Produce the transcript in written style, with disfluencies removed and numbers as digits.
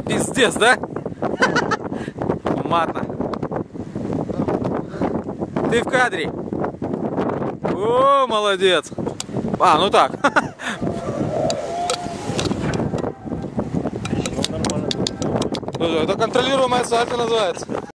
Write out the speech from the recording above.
Пиздец, да? Матно. Ты в кадре. О, молодец. А, ну так. Нормально. Это контролируемая сальто называется.